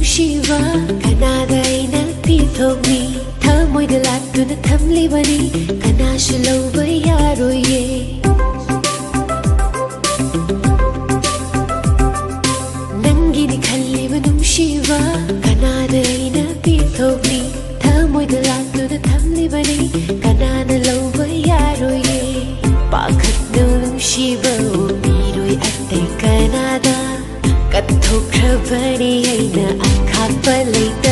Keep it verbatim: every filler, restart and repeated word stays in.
ꯅꯨꯡꯁꯤꯕ ꯀꯅꯥꯗ ꯑꯩꯅ ꯄꯤꯊꯣꯛꯅꯤ ꯊꯃꯣꯏꯗ ꯂꯥꯠꯇꯨꯅ ꯊꯝꯂꯤꯕꯅꯤ ꯀꯅꯥꯁꯨ ꯂꯧꯕ ꯌꯥꯔꯣꯏꯌꯦ ꯅꯪꯒꯤꯅꯤ ꯈꯜꯂꯤꯕ ꯅꯨꯡꯁꯤꯕ ꯀꯅꯥꯗ ꯑꯩꯅ ꯄꯤꯊꯣꯛꯅꯤ ꯊꯃꯣꯏꯗ ꯂꯥꯠꯇꯨꯅ ꯊꯝꯂꯤꯕꯅꯤ ꯀꯅꯥꯅ ꯂꯧꯕ ꯌꯥꯔꯣꯏꯌꯦ ꯄꯥꯈꯠꯅ ꯅꯨꯡꯁꯤꯕ ꯎꯕꯤꯔꯣꯏ ꯑꯇꯩ ꯀꯅꯥꯗ ꯀꯠꯊꯣꯛꯈ꯭ꯔꯕꯅꯤ ꯑꯩꯅ ꯑꯈꯥꯛꯄ ꯂꯩꯇ